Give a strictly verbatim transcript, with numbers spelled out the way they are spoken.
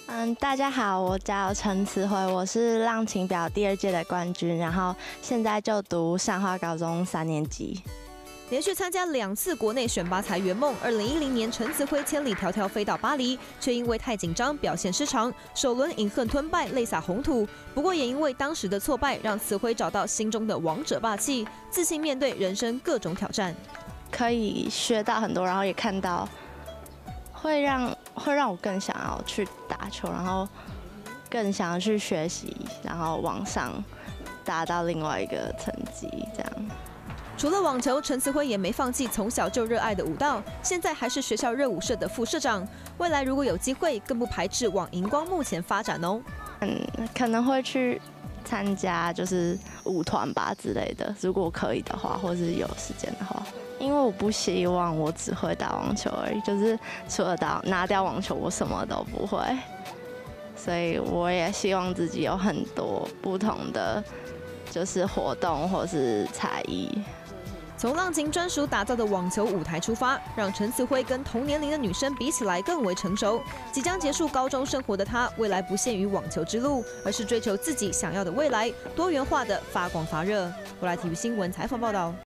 嗯，大家好，我叫陈慈慧，我是浪琴表第二届的冠军，然后现在就读上化高中三年级。 连续参加两次国内选拔才圆梦。二零一零年，陈慈慧千里迢迢飞到巴黎，却因为太紧张，表现失常，首轮饮恨吞败，泪洒红土。不过也因为当时的挫败，让慈慧找到心中的王者霸气，自信面对人生各种挑战。 可以学到很多，然后也看到，会让会让我更想要去打球，然后更想要去学习，然后往上达到另外一个成绩，这样。 除了网球，陈慈慧也没放弃从小就热爱的舞蹈，现在还是学校热舞社的副社长。未来如果有机会，更不排斥往荧光幕前发展哦。 嗯，可能会去参加就是舞团吧之类的，如果可以的话，或是有时间的话。因为我不希望我只会打网球而已，就是除了打拿掉网球，我什么都不会。所以我也希望自己有很多不同的就是活动或是才艺。 从浪琴专属打造的网球舞台出发，让陈慈慧跟同年龄的女生比起来更为成熟。即将结束高中生活的她，未来不限于网球之路，而是追求自己想要的未来，多元化的发光发热。未来体育新闻采访报道。